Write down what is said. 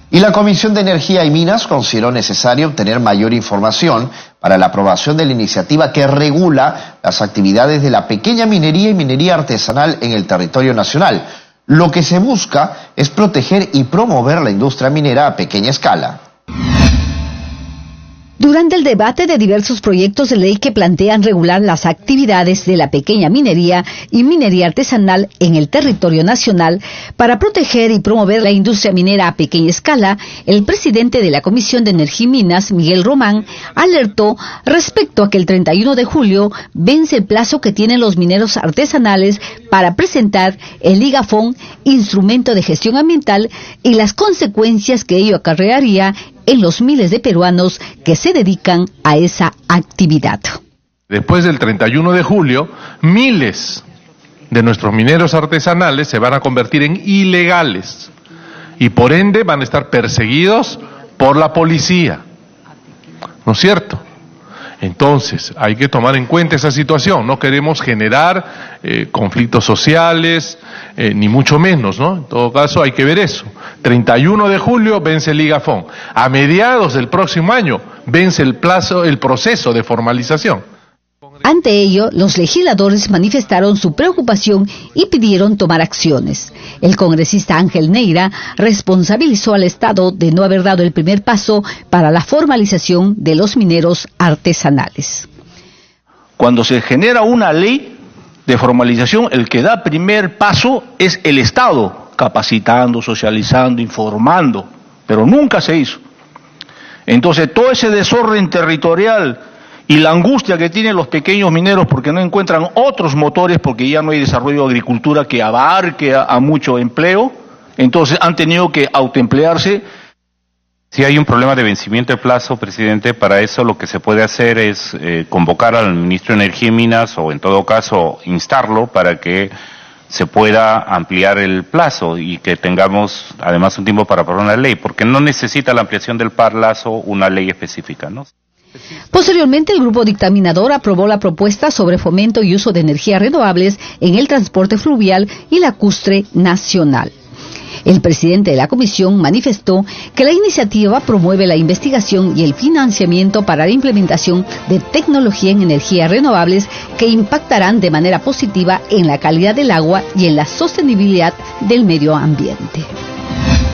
Y la Comisión de Energía y Minas consideró necesario obtener mayor información para la aprobación de la iniciativa que regula las actividades de la pequeña minería y minería artesanal en el territorio nacional. Lo que se busca es proteger y promover la industria minera a pequeña escala. Durante el debate de diversos proyectos de ley que plantean regular las actividades de la pequeña minería y minería artesanal en el territorio nacional para proteger y promover la industria minera a pequeña escala, el presidente de la Comisión de Energía y Minas, Miguel Román, alertó respecto a que el 31 de julio vence el plazo que tienen los mineros artesanales para presentar el IGAFON, instrumento de gestión ambiental, y las consecuencias que ello acarrearía en los miles de peruanos que se dedican a esa actividad. Después del 31 de julio, miles de nuestros mineros artesanales se van a convertir en ilegales y por ende van a estar perseguidos por la policía. ¿No es cierto? Entonces, hay que tomar en cuenta esa situación. No queremos generar conflictos sociales, ni mucho menos, ¿no? En todo caso, hay que ver eso. 31 de julio vence el IGAFON. A mediados del próximo año vence el proceso de formalización. Ante ello, los legisladores manifestaron su preocupación y pidieron tomar acciones. El congresista Ángel Neira responsabilizó al Estado de no haber dado el primer paso para la formalización de los mineros artesanales. Cuando se genera una ley de formalización, el que da primer paso es el Estado, capacitando, socializando, informando, pero nunca se hizo. Entonces, todo ese desorden territorial y la angustia que tienen los pequeños mineros porque no encuentran otros motores, porque ya no hay desarrollo de agricultura que abarque a mucho empleo, entonces han tenido que autoemplearse. Si hay un problema de vencimiento de plazo, presidente, para eso lo que se puede hacer es convocar al ministro de Energía y Minas, o en todo caso instarlo para que se pueda ampliar el plazo y que tengamos además un tiempo para aprobar una ley, porque no necesita la ampliación del plazo una ley específica, ¿no? Posteriormente, el grupo dictaminador aprobó la propuesta sobre fomento y uso de energías renovables en el transporte fluvial y lacustre nacional. El presidente de la comisión manifestó que la iniciativa promueve la investigación y el financiamiento para la implementación de tecnología en energías renovables que impactarán de manera positiva en la calidad del agua y en la sostenibilidad del medio ambiente.